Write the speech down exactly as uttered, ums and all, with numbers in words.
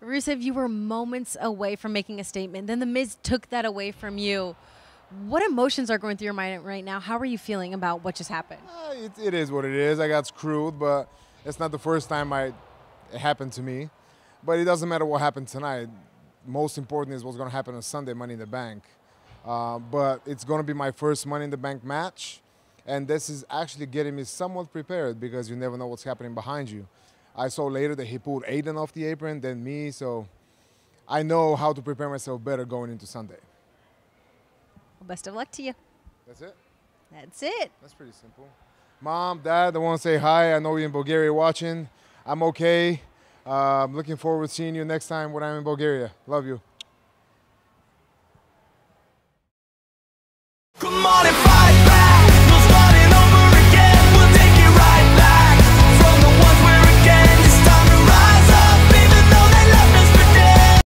Rusev, you were moments away from making a statement. Then The Miz took that away from you. What emotions are going through your mind right now? How are you feeling about what just happened? Uh, it, it is what it is. I got screwed, but it's not the first time I, it happened to me. But it doesn't matter what happened tonight. Most important is what's going to happen on Sunday, Money in the Bank. Uh, but it's going to be my first Money in the Bank match. And this is actually getting me somewhat prepared because you never know what's happening behind you. I saw later that he pulled Aiden off the apron, then me, so I know how to prepare myself better going into Sunday. Well, best of luck to you. That's it? That's it. That's pretty simple. Mom, Dad, I want to say hi. I know you're in Bulgaria watching. I'm okay. Uh, I'm looking forward to seeing you next time when I'm in Bulgaria. Love you.